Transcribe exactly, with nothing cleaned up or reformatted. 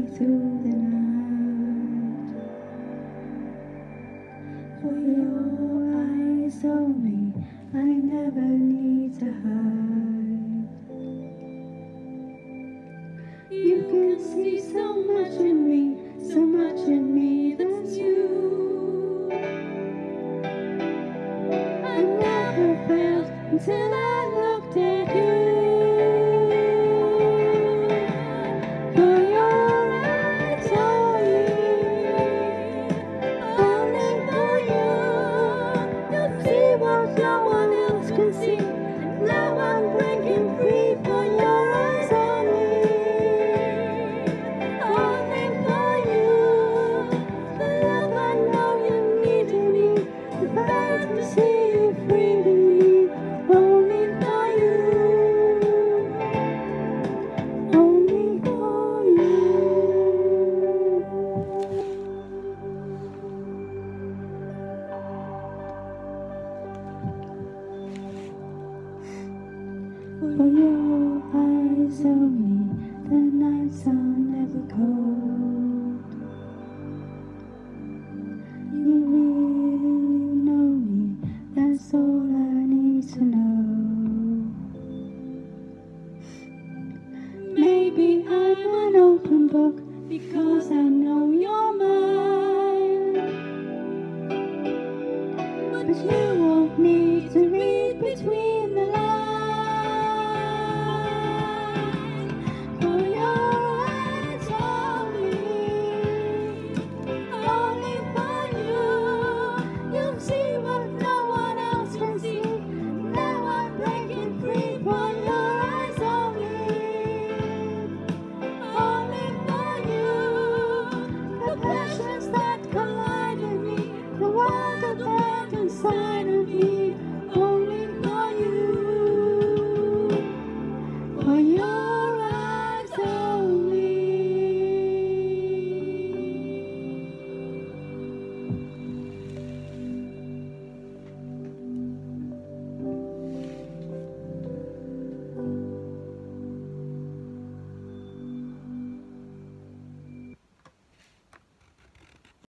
through the night. For your eyes on me, I never need to hide. You can see so much in me, so much in me that's you. I never felt until I looked at you. For your eyes on me, only for you. You see what no one else can see, and now I'm breaking free. For your eyes on me, only for you. The love I know you need in me, the fantasy you freed in me, only for you, only for you. For your eyes on me, the nights are never cold. You really know me, that's all I need to know. Maybe I'm an open book because I know you're mine, but you won't need